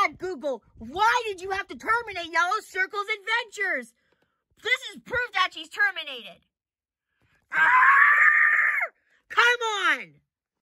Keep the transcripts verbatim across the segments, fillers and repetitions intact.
that, Google. Why did you have to terminate Yellow Circle's adventures? This is proof that she's terminated. Arrgh! Come on!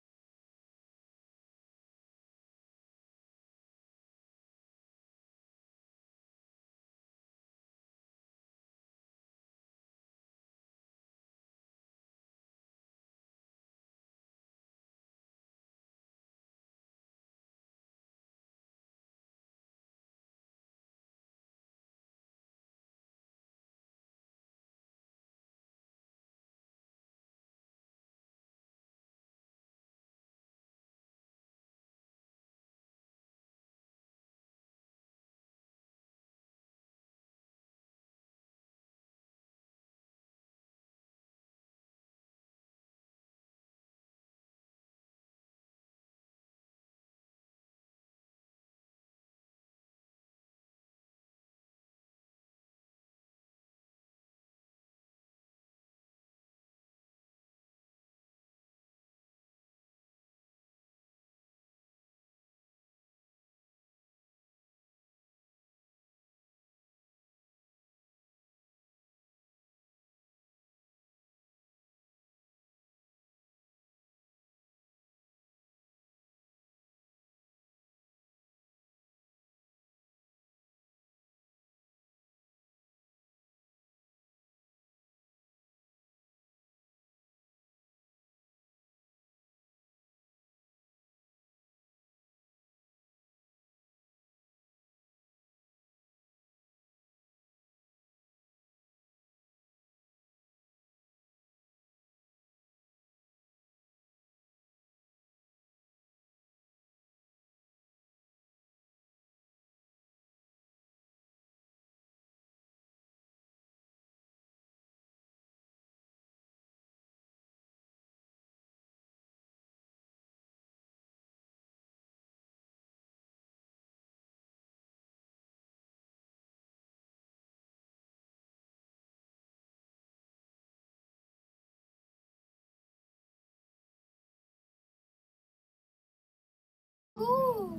Ooh.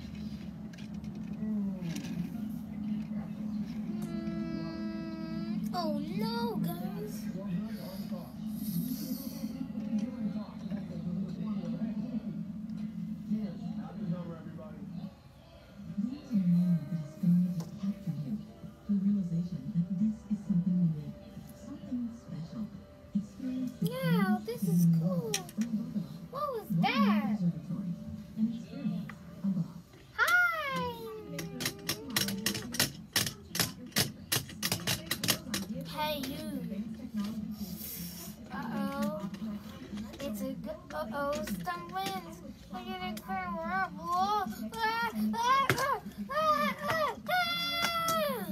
Oh no, guys. Yeah, this is cool. What was that? Hi. Hey, you. Uh-oh. It's a good, uh-oh, some winds. We're getting clear up. Whoa. Ah, ah, ah, ah, ah, ah.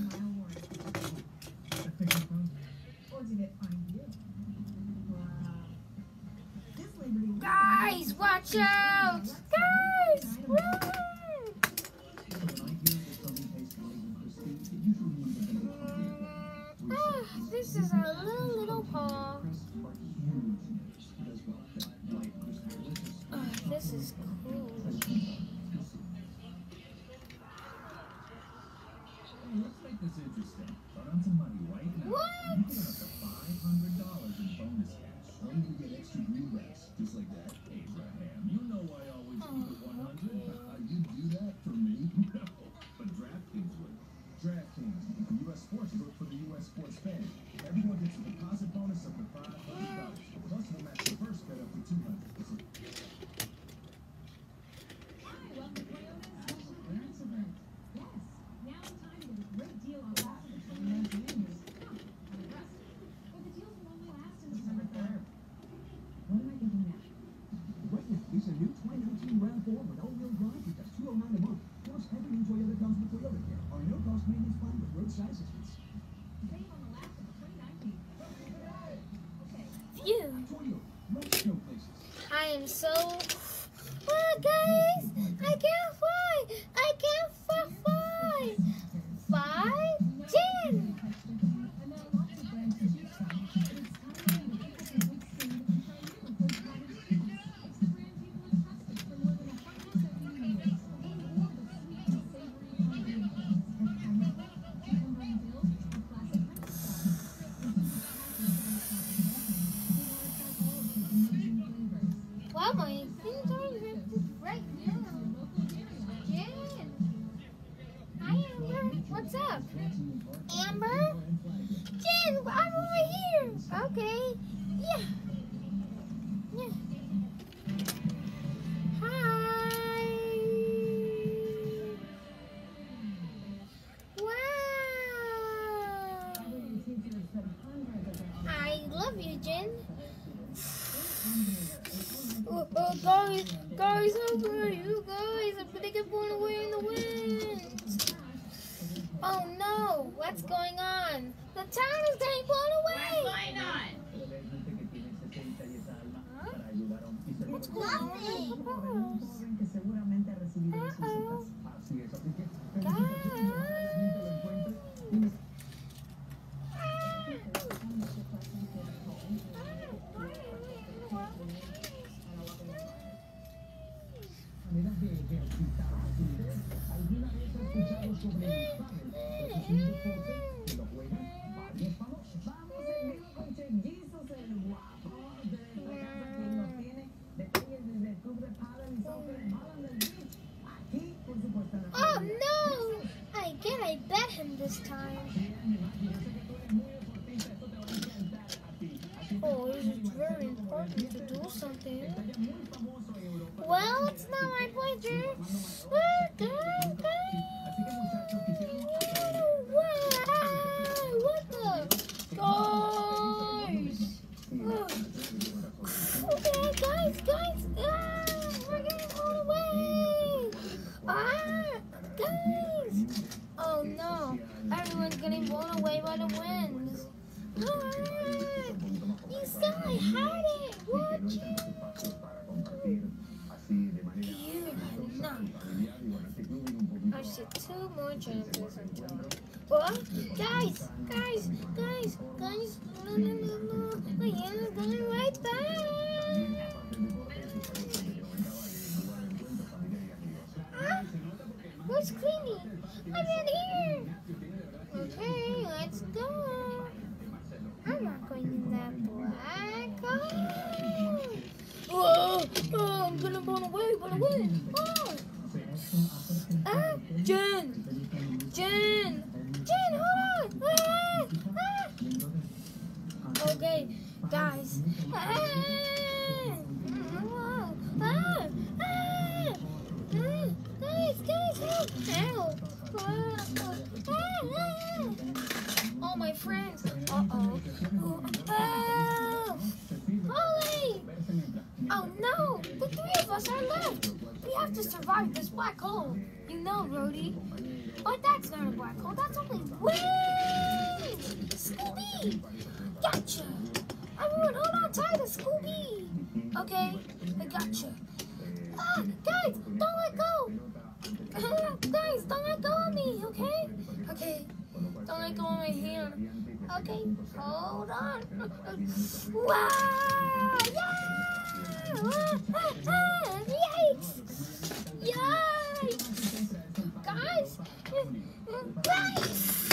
Guys, watch out! Guys, run! Ah, this is our little, little paw. Oh, this is cool. Let's make this interesting. Put on some money right now. What? You can get up to five hundred dollars in bonus cash. Or you can get extra greenbacks, just like that. Abraham, you know I always keep it one hundred. Uh, you do that for me? No. But DraftKings would. DraftKings, the U S Sports Book for the U S Sports fan. Everyone gets a deposit bonus up to five hundred dollars. Plus, we'll match the first bet up to two hundred dollars. It's a new twenty nineteen RAV four with all-wheel drive for just two hundred nine dollars a month. Plus, every new Toyota comes with Toyota Care, our no-cost maintenance plan with roadside assistance. Save on the last of the twenty nineteen. Phew. Toyota, let's go places. I am so... Well, guys, I can't fly. I can't fly. Five, ten. up? Amber? Jen, I'm over here. Okay. Yeah. Yeah. Hi. Wow. I love you, Jen. Oh, oh, guys, guys, how are you guys? I'm gonna get blown away in the wind. Oh no, what's going on? The town is getting blown away. What's going on? Huh? What's going on? Uh-oh. Guys. Oh no! I get I bet him this time. Oh, this is very important to do something. Well, it's not my pleasure. Ah, guys, guys. Wow, what the? Guys! Oh. Okay, guys, guys. Ah, we're getting blown away. Ah, guys. Oh no, everyone's getting blown away by the winds. Ah, you saw I had it. Watch it. You had not. I said two more chances until. What? Guys, guys, guys, guys. No, no, no, no. My hand is going right back. Huh? Where's Queenie? I'm in here. Okay, let's go. I'm not going in that black hole. Whoa! Oh, I'm gonna run away, run away. Oh. Ah, Jen! Jen! Jen, hold on! Ah, ah. Okay, guys. Ah, ah, ah, ah. Guys, guys, help! Help! Ah, ah, ah. Oh, my friends. Uh-oh. Oh, oh. Holly! Oh, no! The three of us are left. We have to survive this black hole. You know, Rhodey. But that's not a black hole. That's only wind! Scooby! Gotcha! Everyone, hold on tight to Scooby! Okay, I gotcha. Ah, guys, don't let go! Guys, don't let go of me, okay? Okay, don't let go of my hand. Okay, hold on. Wow! Yeah! Ah, ah, ah, yikes! Yikes! Guys! Guys!